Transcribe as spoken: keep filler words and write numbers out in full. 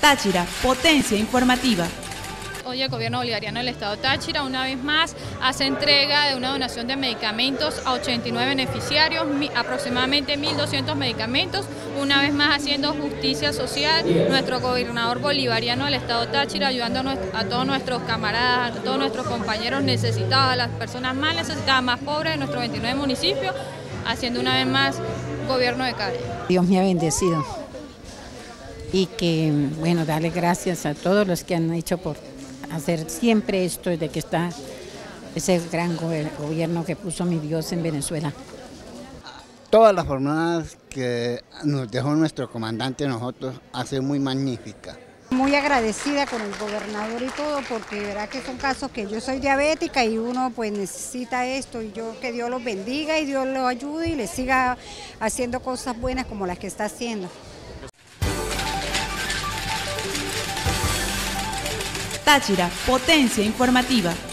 Táchira, potencia informativa. Hoy el gobierno bolivariano del estado Táchira una vez más hace entrega de una donación de medicamentos a ochenta y nueve beneficiarios, aproximadamente mil doscientos medicamentos, una vez más haciendo justicia social, nuestro gobernador bolivariano del estado Táchira ayudando a, nuestro, a todos nuestros camaradas, a todos nuestros compañeros necesitados, a las personas más necesitadas, más pobres de nuestros veintinueve municipios, haciendo una vez más gobierno de calle. Dios me ha bendecido y que, bueno, darle gracias a todos los que han hecho por hacer siempre esto desde que está ese gran gobierno que puso mi Dios en Venezuela. Todas las jornadas que nos dejó nuestro comandante nosotros hace muy magnífica. Muy agradecida con el gobernador y todo, porque verá que son casos que yo soy diabética y uno pues necesita esto, y yo que Dios los bendiga y Dios los ayude y les siga haciendo cosas buenas como las que está haciendo. Táchira, potencia informativa.